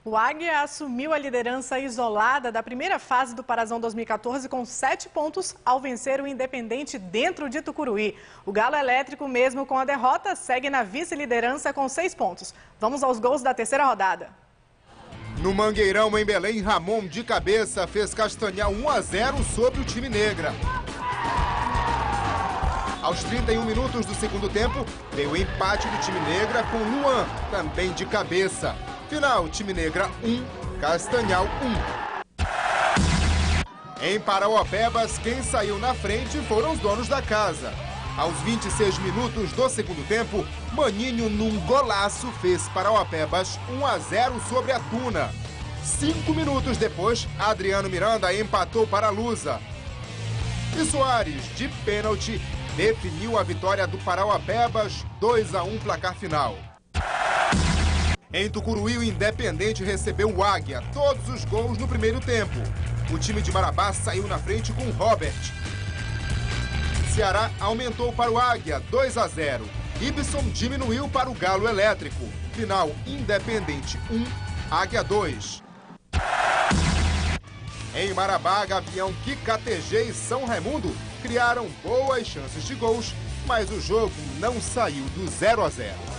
O Águia assumiu a liderança isolada da primeira fase do Parazão 2014 com 7 pontos ao vencer o Independente dentro de Tucuruí. O Galo Elétrico, mesmo com a derrota, segue na vice-liderança com 6 pontos. Vamos aos gols da terceira rodada. No Mangueirão, em Belém, Ramon de cabeça fez castanhar 1-0 sobre o time negra. Aos 31 minutos do segundo tempo, veio o empate do time negra com Luan, também de cabeça. Final, time negra 1, Castanhal 1. Em Parauapebas, quem saiu na frente foram os donos da casa. Aos 26 minutos do segundo tempo, Maninho, num golaço, fez Parauapebas 1-0 sobre a Tuna. 5 minutos depois, Adriano Miranda empatou para a Lusa. E Soares, de pênalti, definiu a vitória do Parauapebas, 2-1 placar final. Em Tucuruí, o Independente recebeu o Águia, todos os gols no primeiro tempo. O time de Marabá saiu na frente com Robert. Ceará aumentou para o Águia, 2-0. Ibson diminuiu para o Galo Elétrico. Final, Independente 1, Águia 2. Em Marabá, Gavião, KTG e São Raimundo criaram boas chances de gols, mas o jogo não saiu do 0-0.